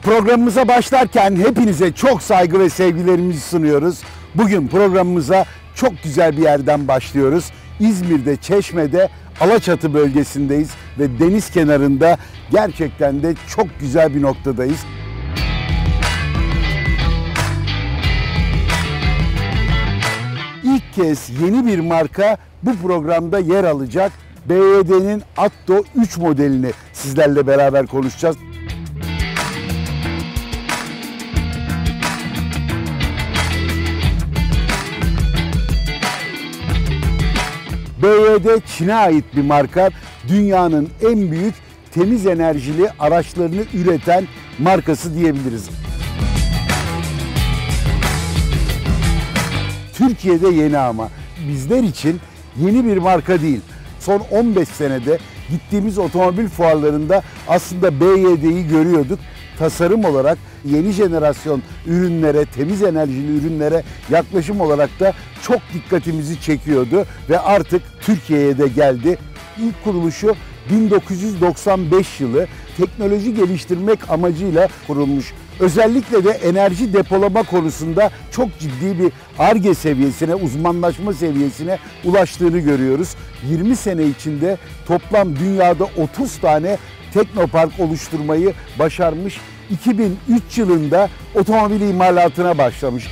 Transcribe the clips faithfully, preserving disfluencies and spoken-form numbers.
Programımıza başlarken hepinize çok saygı ve sevgilerimizi sunuyoruz. Bugün programımıza çok güzel bir yerden başlıyoruz. İzmir'de, Çeşme'de, Alaçatı bölgesindeyiz ve deniz kenarında gerçekten de çok güzel bir noktadayız. İlk kez yeni bir marka bu programda yer alacak. B Y D'nin Atto üç modelini sizlerle beraber konuşacağız. B Y D Çin'e ait bir marka. Dünyanın en büyük temiz enerjili araçlarını üreten markası diyebiliriz. Türkiye'de yeni ama bizler için yeni bir marka değil. Son on beş senede gittiğimiz otomobil fuarlarında aslında B Y D'yi görüyorduk. Tasarım olarak yeni jenerasyon ürünlere, temiz enerjili ürünlere yaklaşım olarak da çok dikkatimizi çekiyordu ve artık Türkiye'ye de geldi. İlk kuruluşu bin dokuz yüz doksan beş yılı, teknoloji geliştirmek amacıyla kurulmuş. Özellikle de enerji depolama konusunda çok ciddi bir Ar-Ge seviyesine, uzmanlaşma seviyesine ulaştığını görüyoruz. yirmi sene içinde toplam dünyada otuz tane teknopark oluşturmayı başarmış. iki bin üç yılında otomobil imalatına başlamış.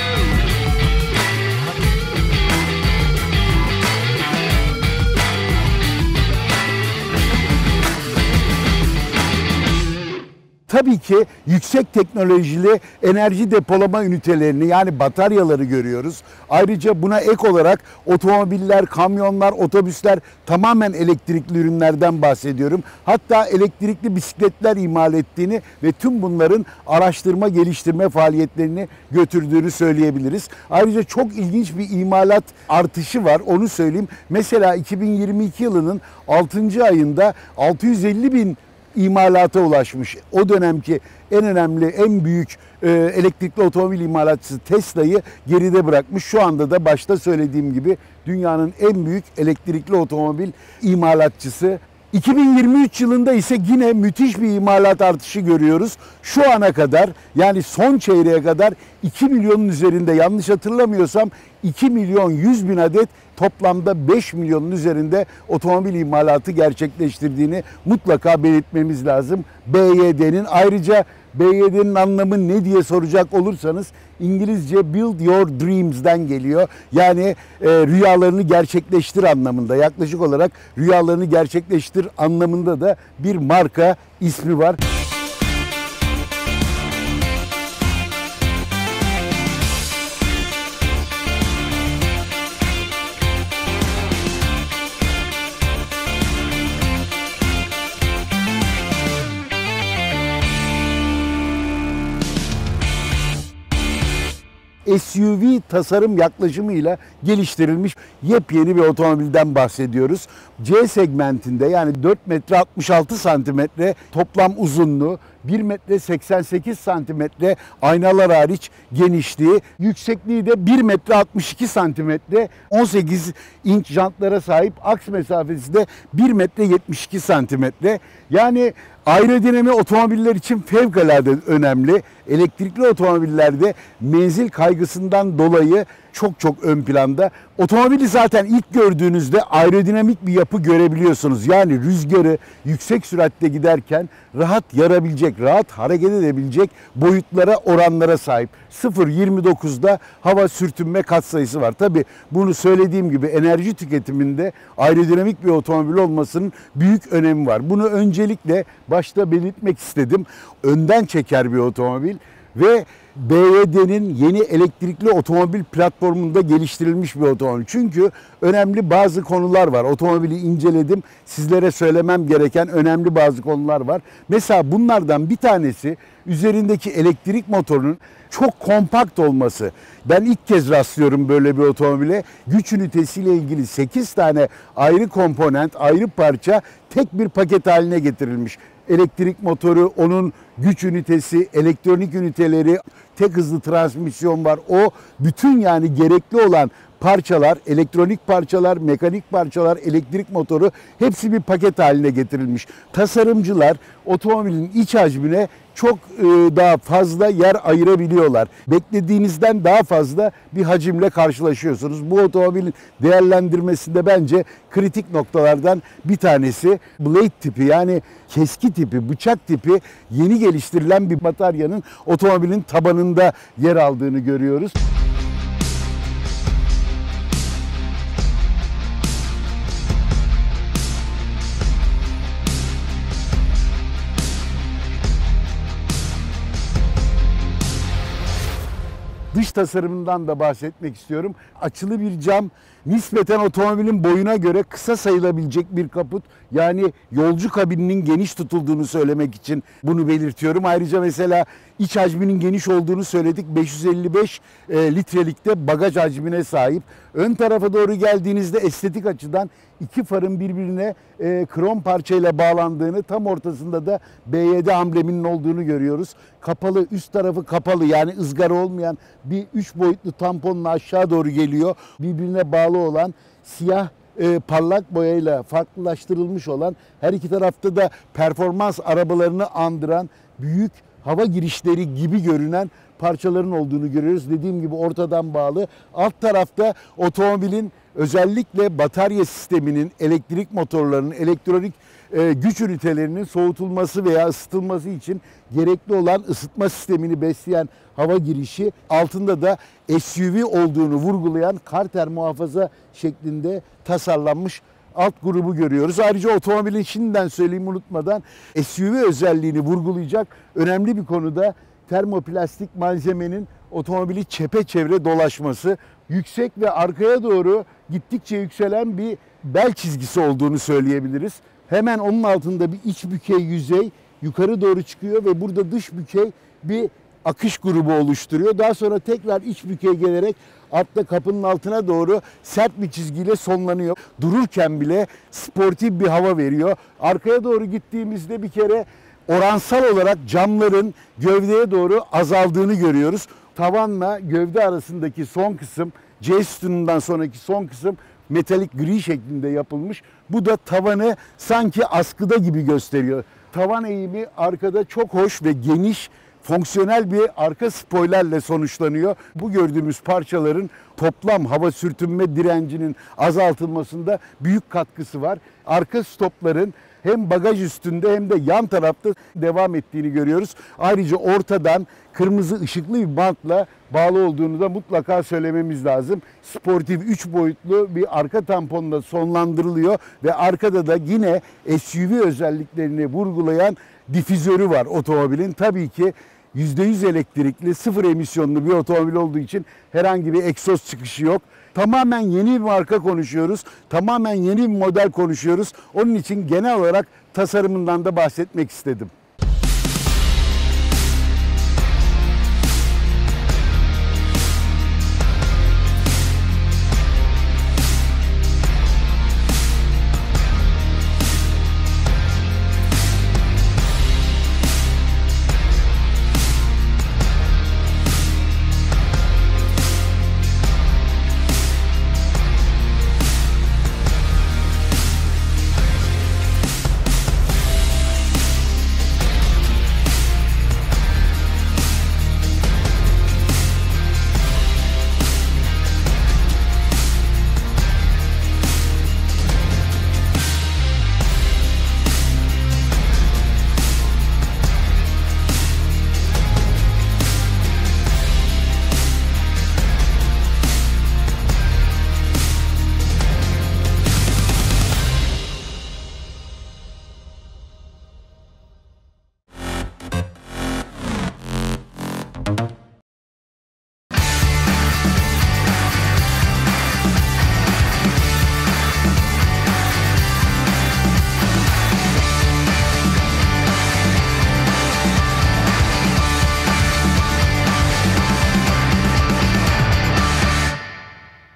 Tabii ki yüksek teknolojili enerji depolama ünitelerini, yani bataryaları görüyoruz. Ayrıca buna ek olarak otomobiller, kamyonlar, otobüsler, tamamen elektrikli ürünlerden bahsediyorum. Hatta elektrikli bisikletler imal ettiğini ve tüm bunların araştırma, geliştirme faaliyetlerini götürdüğünü söyleyebiliriz. Ayrıca çok ilginç bir imalat artışı var, onu söyleyeyim. Mesela iki bin yirmi iki yılının altıncı ayında altı yüz elli bin imalata ulaşmış. O dönemki en önemli, en büyük e, elektrikli otomobil imalatçısı Tesla'yı geride bırakmış. Şu anda da başta söylediğim gibi dünyanın en büyük elektrikli otomobil imalatçısı. iki bin yirmi üç yılında ise yine müthiş bir imalat artışı görüyoruz. Şu ana kadar, yani son çeyreğe kadar iki milyonun üzerinde, yanlış hatırlamıyorsam iki milyon yüz bin adet, toplamda beş milyonun üzerinde otomobil imalatı gerçekleştirdiğini mutlaka belirtmemiz lazım B Y D'nin. Ayrıca B Y D'nin anlamı ne diye soracak olursanız, İngilizce Build Your Dreams'den geliyor. Yani e, rüyalarını gerçekleştir anlamında, yaklaşık olarak rüyalarını gerçekleştir anlamında da bir marka ismi var. S U V tasarım yaklaşımıyla geliştirilmiş yepyeni bir otomobilden bahsediyoruz. C segmentinde, yani dört metre altmış altı santimetre toplam uzunluğu, bir metre seksen sekiz santimetre aynalar hariç genişliği, yüksekliği de bir metre altmış iki santimetre, on sekiz inç jantlara sahip, aks mesafesi de bir metre yetmiş iki santimetre. Yani aerodinami otomobiller için fevkalade önemli. Elektrikli otomobillerde menzil kaygısından dolayı çok çok ön planda. Otomobili zaten ilk gördüğünüzde aerodinamik bir yapı görebiliyorsunuz. Yani rüzgarı yüksek süratte giderken rahat yarabilecek, rahat hareket edebilecek boyutlara, oranlara sahip. sıfır virgül yirmi dokuzda hava sürtünme katsayısı var. Tabii bunu söylediğim gibi enerji tüketiminde aerodinamik bir otomobil olmasının büyük önemi var. Bunu öncelikle başta belirtmek istedim. Önden çeker bir otomobil ve B Y D'nin yeni elektrikli otomobil platformunda geliştirilmiş bir otomobil. Çünkü önemli bazı konular var. Otomobili inceledim. Sizlere söylemem gereken önemli bazı konular var. Mesela bunlardan bir tanesi üzerindeki elektrik motorunun çok kompakt olması. Ben ilk kez rastlıyorum böyle bir otomobile. Güç ünitesiyle ilgili sekiz tane ayrı komponent, ayrı parça tek bir paket haline getirilmiş. Elektrik motoru, onun güç ünitesi, elektronik üniteleri, tek hızlı transmisyon var. O bütün, yani gerekli olan parçalar, elektronik parçalar, mekanik parçalar, elektrik motoru hepsi bir paket haline getirilmiş. Tasarımcılar otomobilin iç hacmine çok daha fazla yer ayırabiliyorlar. Beklediğinizden daha fazla bir hacimle karşılaşıyorsunuz. Bu otomobilin değerlendirmesinde bence kritik noktalardan bir tanesi blade tipi, yani keski tipi, bıçak tipi yeni geliştirilen bir bataryanın otomobilin tabanında yer aldığını görüyoruz. Dış tasarımından da bahsetmek istiyorum. Açılı bir cam, nispeten otomobilin boyuna göre kısa sayılabilecek bir kaput. Yani yolcu kabininin geniş tutulduğunu söylemek için bunu belirtiyorum. Ayrıca mesela iç hacminin geniş olduğunu söyledik. beş yüz elli beş e, litrelikte bagaj hacmine sahip. Ön tarafa doğru geldiğinizde estetik açıdan iki farın birbirine e, krom parçayla bağlandığını, tam ortasında da B Y D ambleminin olduğunu görüyoruz. Kapalı, üst tarafı kapalı, yani ızgara olmayan bir üç boyutlu tamponla aşağı doğru geliyor. Birbirine bağlı olan siyah e, parlak boyayla farklılaştırılmış olan, her iki tarafta da performans arabalarını andıran büyük hava girişleri gibi görünen parçaların olduğunu görüyoruz. Dediğim gibi ortadan bağlı. Alt tarafta otomobilin özellikle batarya sisteminin, elektrik motorlarının, elektronik e, güç ünitelerinin soğutulması veya ısıtılması için gerekli olan ısıtma sistemini besleyen hava girişi, altında da S U V olduğunu vurgulayan karter muhafaza şeklinde tasarlanmış alt grubu görüyoruz. Ayrıca otomobilin, şimdiden söyleyeyim unutmadan, S U V özelliğini vurgulayacak önemli bir konuda termoplastik malzemenin otomobili çepeçevre dolaşması, yüksek ve arkaya doğru gittikçe yükselen bir bel çizgisi olduğunu söyleyebiliriz. Hemen onun altında bir iç bükey yüzey yukarı doğru çıkıyor ve burada dış bükey bir akış grubu oluşturuyor. Daha sonra tekrar iç bükey gelerek altta kapının altına doğru sert bir çizgiyle sonlanıyor. Dururken bile sportif bir hava veriyor. Arkaya doğru gittiğimizde bir kere oransal olarak camların gövdeye doğru azaldığını görüyoruz. Tavanla gövde arasındaki son kısım, C sütunundan sonraki son kısım metalik gri şeklinde yapılmış. Bu da tavanı sanki askıda gibi gösteriyor. Tavan eğimi arkada çok hoş ve geniş, fonksiyonel bir arka spoilerle sonuçlanıyor. Bu gördüğümüz parçaların toplam hava sürtünme direncinin azaltılmasında büyük katkısı var. Arka stopların hem bagaj üstünde hem de yan tarafta devam ettiğini görüyoruz. Ayrıca ortadan kırmızı ışıklı bir bantla bağlı olduğunu da mutlaka söylememiz lazım. Sportif üç boyutlu bir arka tamponla sonlandırılıyor ve arkada da yine S U V özelliklerini vurgulayan difüzörü var otomobilin. Tabii ki yüzde yüz elektrikli, sıfır emisyonlu bir otomobil olduğu için herhangi bir egzoz çıkışı yok. Tamamen yeni bir marka konuşuyoruz. Tamamen yeni bir model konuşuyoruz. Onun için genel olarak tasarımından da bahsetmek istedim. B Y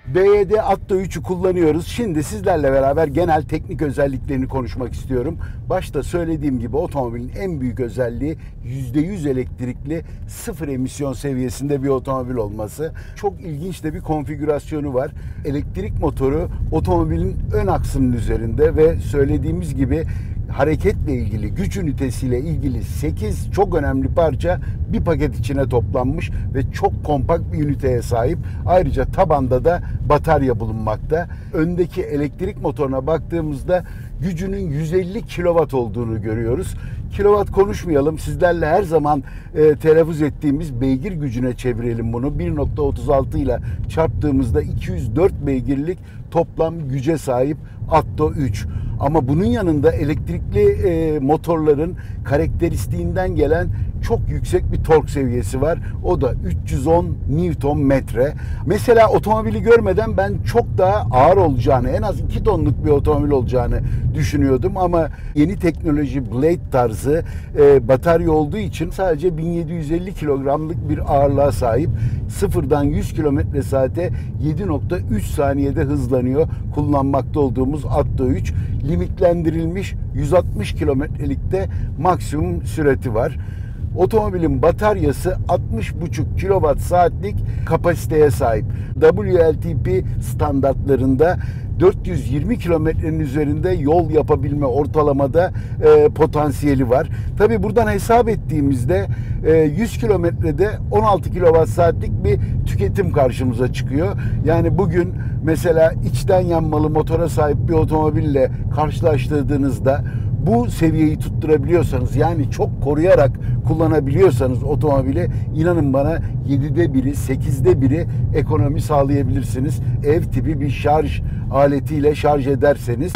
B D Atto üçü kullanıyoruz. Şimdi sizlerle beraber genel teknik özelliklerini konuşmak istiyorum. Başta söylediğim gibi otomobilin en büyük özelliği yüzde yüz elektrikli, sıfır emisyon seviyesinde bir otomobil olması. Çok ilginç de bir konfigürasyonu var. Elektrik motoru otomobilin ön aksının üzerinde ve söylediğimiz gibi hareketle ilgili, güç ünitesiyle ilgili sekiz çok önemli parça bir paket içine toplanmış ve çok kompakt bir üniteye sahip. Ayrıca tabanda da batarya bulunmakta. Öndeki elektrik motoruna baktığımızda gücünün yüz elli kilowatt olduğunu görüyoruz. Kilowatt konuşmayalım. Sizlerle her zaman e, telaffuz ettiğimiz beygir gücüne çevirelim bunu. bir nokta otuz altı ile çarptığımızda iki yüz dört beygirlik toplam güce sahip Atto üç. Ama bunun yanında elektrikli e, motorların karakteristiğinden gelen çok yüksek bir tork seviyesi var. O da üç yüz on Newton metre. Mesela otomobili görmeden ben çok daha ağır olacağını, en az iki tonluk bir otomobil olacağını düşünüyordum. Ama yeni teknoloji Blade tarzı e, batarya olduğu için sadece bin yedi yüz elli kilogramlık bir ağırlığa sahip. Sıfırdan yüz kilometre saate yedi nokta üç saniyede hızlanıyor kullanmakta olduğumuz Atto üç. Limitlendirilmiş yüz altmış kilometrelikte maksimum sürati var. Otomobilin bataryası altmış buçuk kilowatt saatlik kapasiteye sahip. W L T P standartlarında dört yüz yirmi kilometrenin üzerinde yol yapabilme ortalamada e, potansiyeli var. Tabi buradan hesap ettiğimizde e, yüz kilometrede on altı kilowatt saatlik bir tüketim karşımıza çıkıyor. Yani bugün mesela içten yanmalı motora sahip bir otomobille karşılaştırdığınızda bu seviyeyi tutturabiliyorsanız, yani çok koruyarak kullanabiliyorsanız otomobili, inanın bana yedide biri, sekizde biri ekonomi sağlayabilirsiniz. Ev tipi bir şarj aletiyle şarj ederseniz.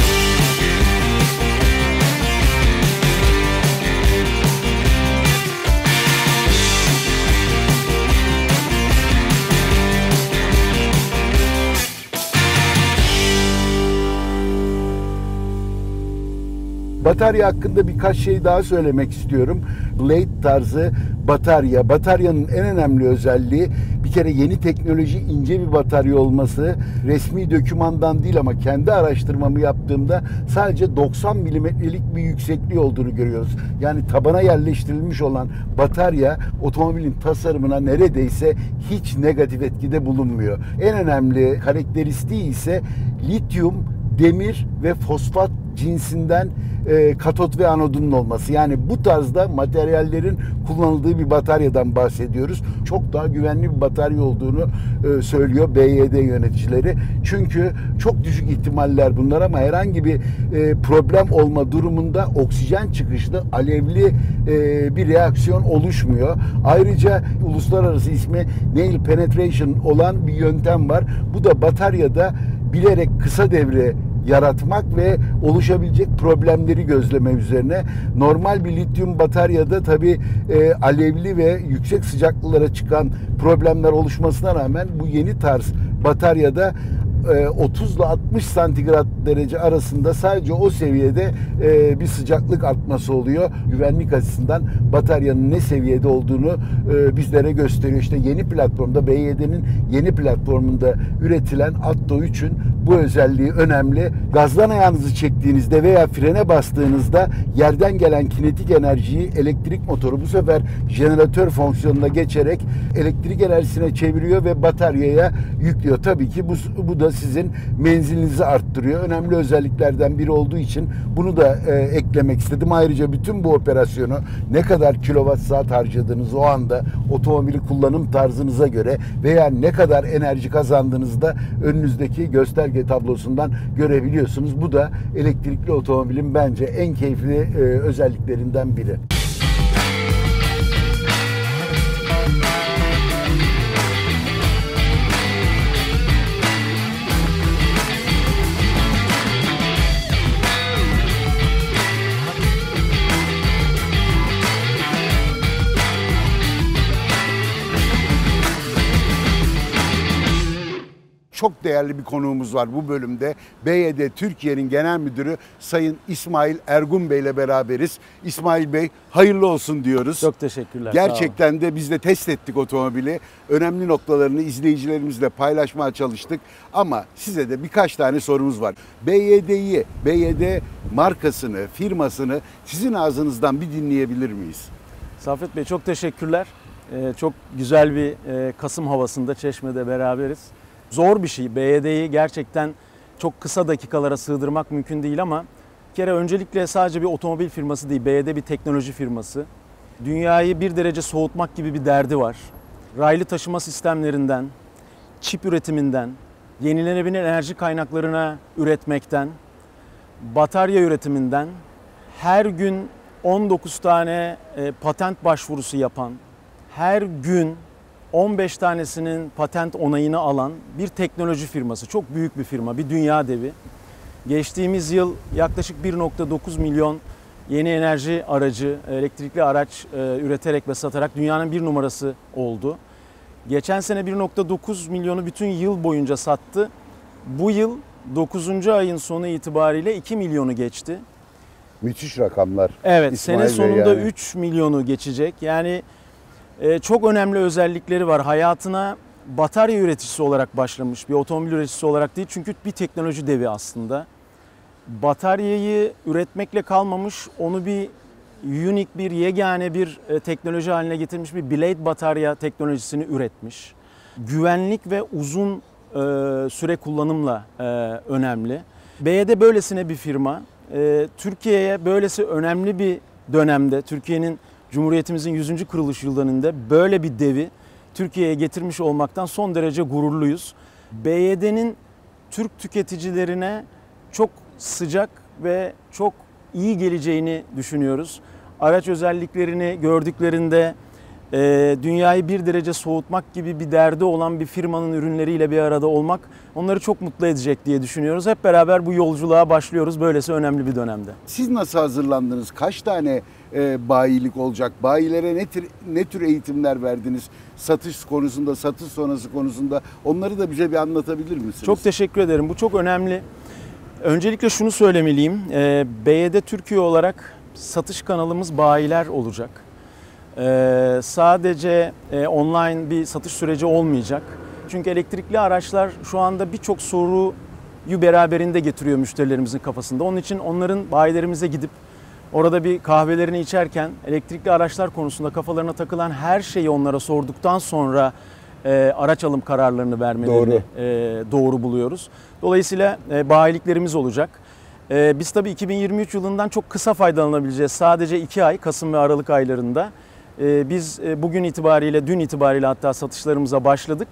Batarya hakkında birkaç şey daha söylemek istiyorum. Blade tarzı batarya. Bataryanın en önemli özelliği bir kere yeni teknoloji, ince bir batarya olması. Resmi dokümandan değil ama kendi araştırmamı yaptığımda sadece doksan milimetrelik bir yüksekliği olduğunu görüyoruz. Yani tabana yerleştirilmiş olan batarya otomobilin tasarımına neredeyse hiç negatif etkide bulunmuyor. En önemli karakteristiği ise lityum, demir ve fosfat cinsinden e, katot ve anodunun olması. Yani bu tarzda materyallerin kullanıldığı bir bataryadan bahsediyoruz. Çok daha güvenli bir batarya olduğunu e, söylüyor B Y D yöneticileri. Çünkü çok düşük ihtimaller bunlar ama herhangi bir e, problem olma durumunda oksijen çıkışlı alevli e, bir reaksiyon oluşmuyor. Ayrıca uluslararası ismi nail penetration olan bir yöntem var. Bu da bataryada bilerek kısa devre yaratmak ve oluşabilecek problemleri gözleme üzerine. Normal bir lityum bataryada tabii e, alevli ve yüksek sıcaklıklara çıkan problemler oluşmasına rağmen bu yeni tarz bataryada otuz ile altmış santigrat derece arasında sadece o seviyede bir sıcaklık artması oluyor. Güvenlik açısından bataryanın ne seviyede olduğunu bizlere gösteriyor. İşte yeni platformda, B Y D'nin yeni platformunda üretilen Atto üçün bu özelliği önemli. Gazdan ayağınızı çektiğinizde veya frene bastığınızda yerden gelen kinetik enerjiyi elektrik motoru bu sefer jeneratör fonksiyonuna geçerek elektrik enerjisine çeviriyor ve bataryaya yüklüyor. Tabii ki bu, bu da sizin menzilinizi arttırıyor. Önemli özelliklerden biri olduğu için bunu da e, eklemek istedim. Ayrıca bütün bu operasyonu ne kadar kilowatt saat harcadığınızı o anda otomobili kullanım tarzınıza göre veya ne kadar enerji kazandığınızı da önünüzdeki gösterge tablosundan görebiliyorsunuz. Bu da elektrikli otomobilin bence en keyifli e, özelliklerinden biri. çok değerli bir konuğumuz var bu bölümde. B Y D Türkiye'nin Genel Müdürü Sayın İsmail Ergun Bey ile beraberiz. İsmail Bey, hayırlı olsun diyoruz. Çok teşekkürler. Gerçekten de biz de test ettik otomobili. Önemli noktalarını izleyicilerimizle paylaşmaya çalıştık. Ama size de birkaç tane sorumuz var. B Y D'yi, B Y D markasını, firmasını sizin ağzınızdan bir dinleyebilir miyiz? Saffet Bey, çok teşekkürler. Ee, çok güzel bir e, Kasım havasında Çeşme'de beraberiz. Zor bir şey. B Y D'yi gerçekten çok kısa dakikalara sığdırmak mümkün değil ama bir kere öncelikle sadece bir otomobil firması değil, B Y D bir teknoloji firması. Dünyayı bir derece soğutmak gibi bir derdi var. Raylı taşıma sistemlerinden, çip üretiminden, yenilenebilir enerji kaynaklarına üretmekten, batarya üretiminden, her gün on dokuz tane e, patent başvurusu yapan, her gün on beş tanesinin patent onayını alan bir teknoloji firması. Çok büyük bir firma, bir dünya devi. Geçtiğimiz yıl yaklaşık bir nokta dokuz milyon yeni enerji aracı, elektrikli araç e, üreterek ve satarak dünyanın bir numarası oldu. Geçen sene bir nokta dokuz milyonu bütün yıl boyunca sattı. Bu yıl dokuzuncu ayın sonu itibariyle iki milyonu geçti. Müthiş rakamlar. Evet, İsmail sene Bey sonunda yani. üç milyonu geçecek. Yani e, çok önemli özellikleri var. Hayatına batarya üreticisi olarak başlamış, bir otomobil üreticisi olarak değil. Çünkü bir teknoloji devi aslında. Bataryayı üretmekle kalmamış, onu bir unik, bir yegane bir e, teknoloji haline getirmiş, bir blade batarya teknolojisini üretmiş. Güvenlik ve uzun e, süre kullanımla e, önemli. B Y D böylesine bir firma. E, Türkiye'ye böylesi önemli bir dönemde, Türkiye'nin Cumhuriyetimizin yüzüncü kuruluş yıl dönümünde böyle bir devi Türkiye'ye getirmiş olmaktan son derece gururluyuz. B Y D'nin Türk tüketicilerine çok sıcak ve çok iyi geleceğini düşünüyoruz. Araç özelliklerini gördüklerinde e, dünyayı bir derece soğutmak gibi bir derdi olan bir firmanın ürünleriyle bir arada olmak onları çok mutlu edecek diye düşünüyoruz. Hep beraber bu yolculuğa başlıyoruz böylesi önemli bir dönemde. Siz nasıl hazırlandınız? Kaç tane e, bayilik olacak? Bayilere ne tür, ne tür eğitimler verdiniz? Satış konusunda, satış sonrası konusunda onları da bize bir anlatabilir misiniz? Çok teşekkür ederim. Bu çok önemli. Öncelikle şunu söylemeliyim. E, B Y D Türkiye olarak satış kanalımız bayiler olacak. E, sadece e, online bir satış süreci olmayacak. Çünkü elektrikli araçlar şu anda birçok soruyu beraberinde getiriyor müşterilerimizin kafasında. Onun için onların bayilerimize gidip orada bir kahvelerini içerken elektrikli araçlar konusunda kafalarına takılan her şeyi onlara sorduktan sonra e, araç alım kararlarını vermelerini doğru, e, doğru buluyoruz. Dolayısıyla e, bayiliklerimiz olacak. E, biz tabii iki bin yirmi üç yılından çok kısa faydalanabileceğiz. Sadece iki ay, Kasım ve Aralık aylarında. E, biz e, bugün itibariyle, dün itibariyle hatta satışlarımıza başladık.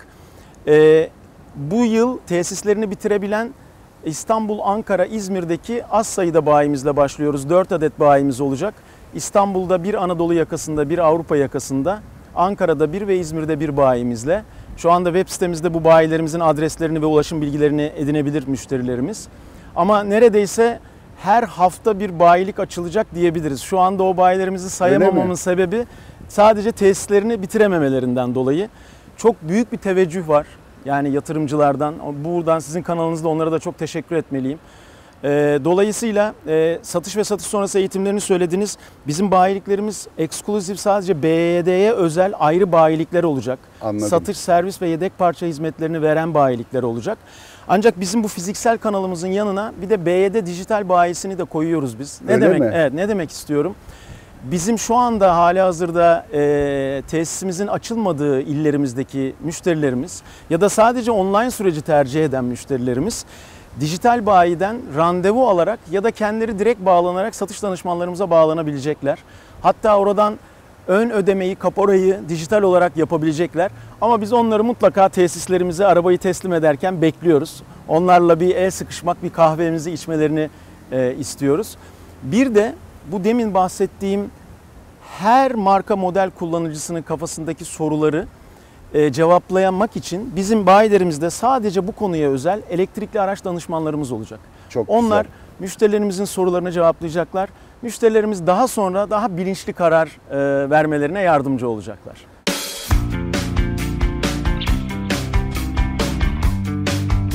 E, bu yıl tesislerini bitirebilen İstanbul, Ankara, İzmir'deki az sayıda bayimizle başlıyoruz. dört adet bayimiz olacak. İstanbul'da bir Anadolu yakasında, bir Avrupa yakasında, Ankara'da bir ve İzmir'de bir bayimizle. Şu anda web sitemizde bu bayilerimizin adreslerini ve ulaşım bilgilerini edinebilir müşterilerimiz. Ama neredeyse her hafta bir bayilik açılacak diyebiliriz. Şu anda o bayilerimizi sayamamamın sebebi sadece tesislerini bitirememelerinden dolayı. Çok büyük bir teveccüh var. Yani yatırımcılardan, buradan sizin kanalınızda onlara da çok teşekkür etmeliyim. Dolayısıyla satış ve satış sonrası eğitimlerini söylediniz. Bizim bayiliklerimiz eksklusif, sadece B Y D'ye özel ayrı bayilikler olacak. Anladım. Satış, servis ve yedek parça hizmetlerini veren bayilikler olacak. Ancak bizim bu fiziksel kanalımızın yanına bir de B Y D dijital bayisini de koyuyoruz biz. Ne Öyle demek? mi? Evet, ne demek istiyorum? Bizim şu anda halihazırda e, tesisimizin açılmadığı illerimizdeki müşterilerimiz ya da sadece online süreci tercih eden müşterilerimiz dijital bayiden randevu alarak ya da kendileri direkt bağlanarak satış danışmanlarımıza bağlanabilecekler. Hatta oradan ön ödemeyi, kaporayı dijital olarak yapabilecekler. Ama biz onları mutlaka tesislerimize arabayı teslim ederken bekliyoruz. Onlarla bir el sıkışmak, bir kahvemizi içmelerini e, istiyoruz. Bir de bu demin bahsettiğim her marka model kullanıcısının kafasındaki soruları e, cevaplayamak için bizim bayilerimizde sadece bu konuya özel elektrikli araç danışmanlarımız olacak. Çok Onlar güzel. Müşterilerimizin sorularını cevaplayacaklar. Müşterilerimiz daha sonra daha bilinçli karar e, vermelerine yardımcı olacaklar.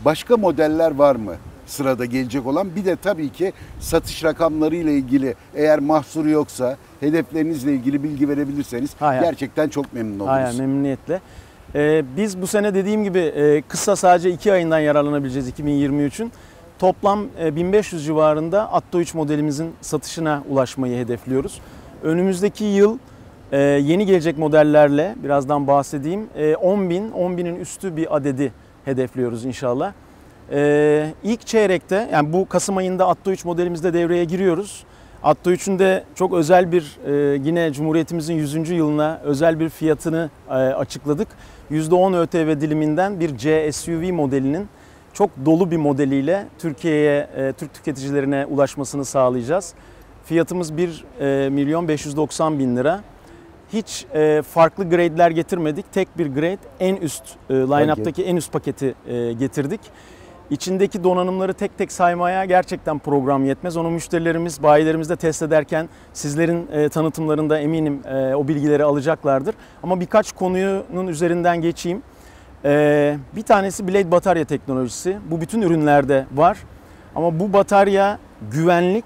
Başka modeller var mı sırada gelecek olan? Bir de tabii ki satış rakamları ile ilgili eğer mahsuru yoksa hedeflerinizle ilgili bilgi verebilirseniz Hayır. gerçekten çok memnun oluruz. Hayır, memnuniyetle. Ee, biz bu sene dediğim gibi e, kısa sadece iki ayından yararlanabileceğiz iki bin yirmi üçün. Toplam e, bin beş yüz civarında Atto üç modelimizin satışına ulaşmayı hedefliyoruz. Önümüzdeki yıl e, yeni gelecek modellerle birazdan bahsedeyim. E, on bin, on binin üstü bir adedi hedefliyoruz inşallah. E, ilk çeyrekte, yani bu Kasım ayında Atto üç modelimizde devreye giriyoruz. Atto üçün de çok özel bir e, yine Cumhuriyetimizin yüzüncü yılına özel bir fiyatını e, açıkladık. yüzde on ÖTV diliminden bir C S U V modelinin çok dolu bir modeliyle Türkiye'ye, e, Türk tüketicilerine ulaşmasını sağlayacağız. Fiyatımız bir milyon beş yüz doksan bin lira. Hiç e, farklı grade'ler getirmedik. Tek bir grade, en üst e, line-up'taki en üst paketi e, getirdik. İçindeki donanımları tek tek saymaya gerçekten program yetmez. Onu müşterilerimiz, bayilerimiz de test ederken sizlerin e, tanıtımlarında eminim e, o bilgileri alacaklardır. Ama birkaç konunun üzerinden geçeyim. E, bir tanesi Blade batarya teknolojisi. Bu bütün ürünlerde var. Ama bu batarya güvenlik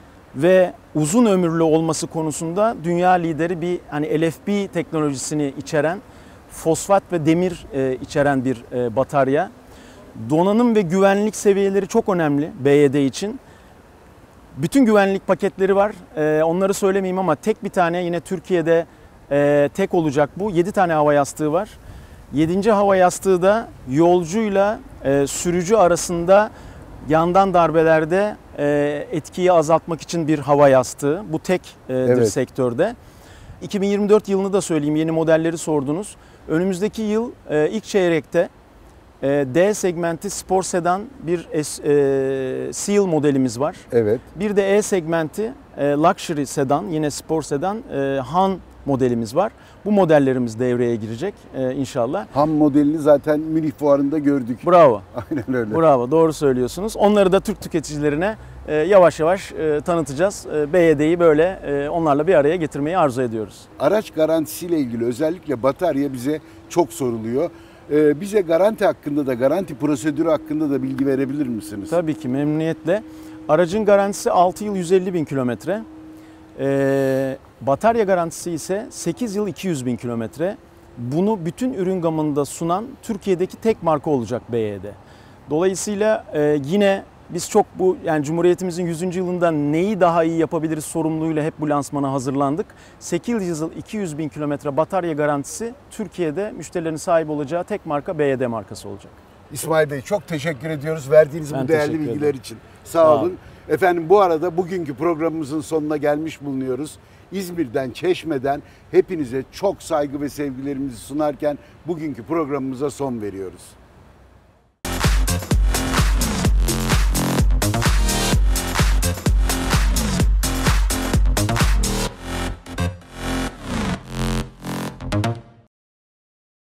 ve uzun ömürlü olması konusunda dünya lideri bir hani L F P teknolojisini içeren, fosfat ve demir e, içeren bir e, batarya. Donanım ve güvenlik seviyeleri çok önemli B Y D için. Bütün güvenlik paketleri var. Ee, onları söylemeyeyim ama tek bir tane yine Türkiye'de e, tek olacak bu. yedi tane hava yastığı var. yedinci hava yastığı da yolcuyla e, sürücü arasında yandan darbelerde e, etkiyi azaltmak için bir hava yastığı. Bu tekdir evet. sektörde. iki bin yirmi dört yılını da söyleyeyim. Yeni modelleri sordunuz. Önümüzdeki yıl e, ilk çeyrekte D segmenti spor sedan bir e, Seal modelimiz var. Evet. Bir de E segmenti e, luxury sedan, yine spor sedan e, Han modelimiz var. Bu modellerimiz devreye girecek e, inşallah. Han modelini zaten Münih Fuarı'nda gördük. Bravo. Aynen öyle. Bravo, doğru söylüyorsunuz. Onları da Türk tüketicilerine e, yavaş yavaş e, tanıtacağız. E, B Y D'yi böyle e, onlarla bir araya getirmeyi arzu ediyoruz. Araç garantisiyle ilgili özellikle batarya bize çok soruluyor. Ee, bize garanti hakkında da, garanti prosedürü hakkında da bilgi verebilir misiniz? Tabii ki, memnuniyetle. Aracın garantisi altı yıl yüz elli bin kilometre. Ee, batarya garantisi ise sekiz yıl iki yüz bin kilometre. Bunu bütün ürün gamında sunan Türkiye'deki tek marka olacak B Y D. Dolayısıyla e, yine biz çok bu yani Cumhuriyetimizin yüzüncü yılında neyi daha iyi yapabiliriz sorumluluğuyla hep bu lansmana hazırlandık. sekiz yıl iki yüz bin kilometre batarya garantisi Türkiye'de müşterilerin sahip olacağı tek marka B Y D markası olacak. İsmail Bey çok teşekkür ediyoruz verdiğiniz Ben bu değerli bilgiler için. Sağ, Sağ olun. olun. Efendim bu arada bugünkü programımızın sonuna gelmiş bulunuyoruz. İzmir'den, Çeşme'den hepinize çok saygı ve sevgilerimizi sunarken bugünkü programımıza son veriyoruz.